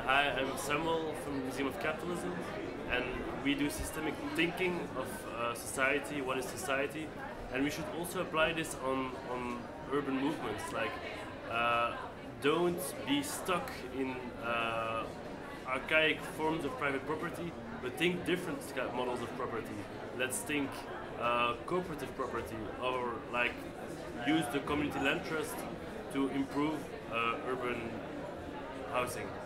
Hi, I'm Samuel from the Museum of Capitalism, and we do systemic thinking of society, what is society, and we should also apply this on urban movements, like don't be stuck in archaic forms of private property, but think different models of property. Let's think cooperative property, or like use the community land trust to improve urban housing.